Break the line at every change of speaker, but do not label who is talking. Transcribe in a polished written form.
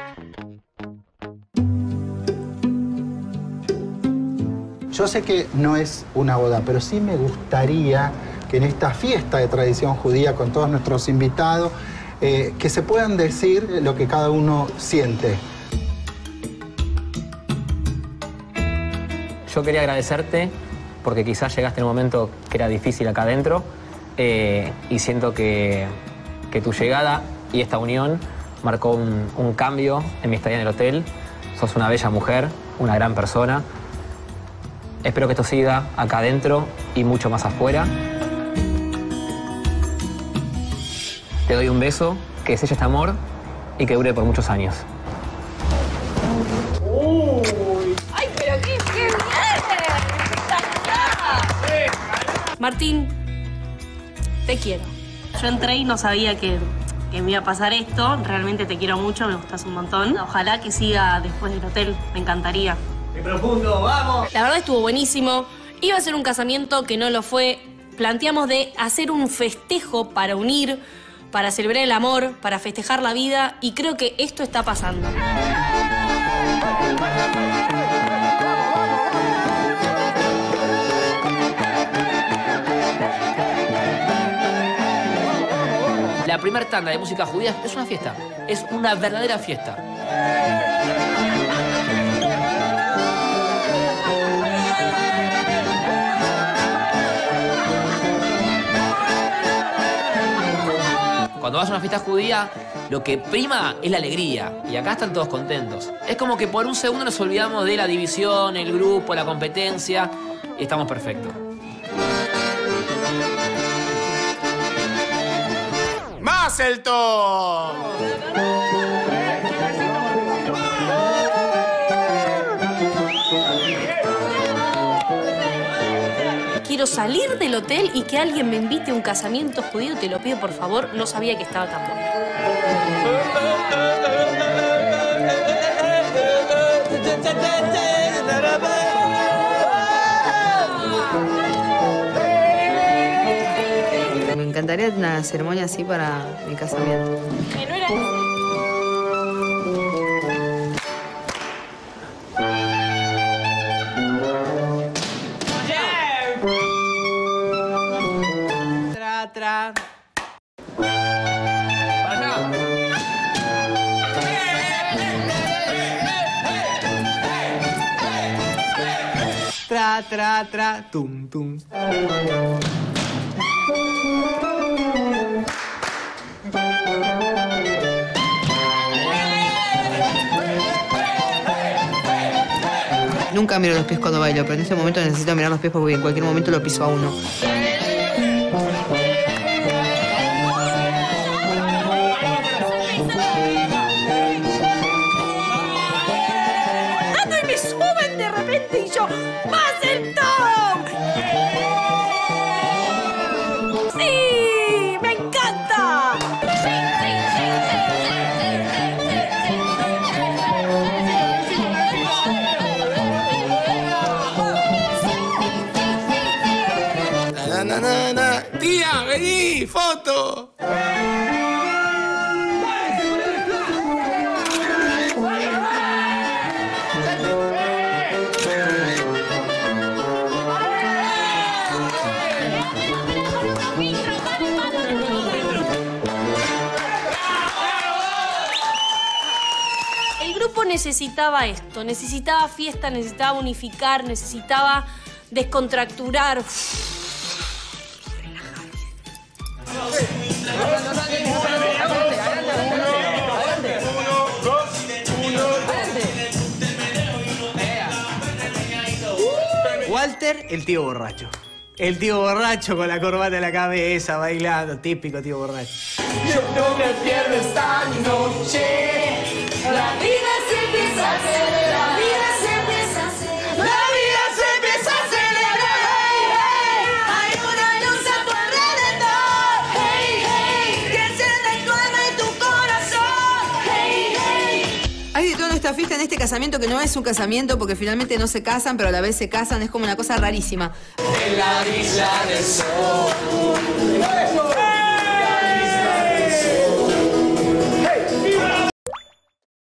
Yo sé que no es una boda, pero sí me gustaría que en esta fiesta de tradición judía con todos nuestros invitados, que se puedan decir lo que cada uno siente.
Yo quería agradecerte porque quizás llegaste en un momento que era difícil acá adentro y siento que tu llegada y esta unión marcó un cambio en mi estadía en el hotel. Sos una bella mujer, una gran persona. Espero que esto siga acá adentro y mucho más afuera. Te doy un beso, que selle este amor y que dure por muchos años.
¡Ay, pero qué bien!
Martín, te quiero. Yo entré y no sabía que me iba a pasar esto. Realmente te quiero mucho, me gustas un montón. Ojalá que siga después del hotel, me encantaría.
¡Qué profundo! ¡Vamos!
La verdad estuvo buenísimo. Iba a ser un casamiento que no lo fue. Planteamos de hacer un festejo para unir, para celebrar el amor, para festejar la vida, y creo que esto está pasando.
La primera tanda de música judía es una fiesta, es una verdadera fiesta. Cuando vas a una fiesta judía, lo que prima es la alegría. Y acá están todos contentos. Es como que por un segundo nos olvidamos de la división, el grupo, la competencia. Y estamos perfectos.
¡Mazeltov!
Quiero salir del hotel y que alguien me invite a un casamiento judío, te lo pido por favor, no sabía que estaba tan bueno.
Me encantaría una ceremonia así para mi casamiento.
Que no era así.
Tra. Tra, tum, tum.
Nunca miro los pies cuando bailo, pero en este momento necesito mirar los pies porque en cualquier momento lo piso a uno.
¡Ando y me suben de repente y yo! ¡Mazeltov! ¡Sí! ¡Me encanta!
Na. Tía, vení, foto.
El grupo necesitaba esto, necesitaba fiesta, necesitaba unificar, necesitaba descontracturar.
Walter, el tío borracho. El tío borracho con la corbata en la cabeza, bailando, típico tío borracho.
Yo no me pierdo esta noche. La vida se empieza a acelerar. La vida se empieza a acelerar. La vida se empieza a acelerar. Hey, hey. Hay una luz a tu alrededor. Hey, hey. Que enciende tu alma y tu corazón. Hey, hey.
Hay de todo en esta fiesta, en este casamiento, que no es un casamiento porque finalmente no se casan, pero a la vez se casan. Es como una cosa rarísima.
En la isla del sol.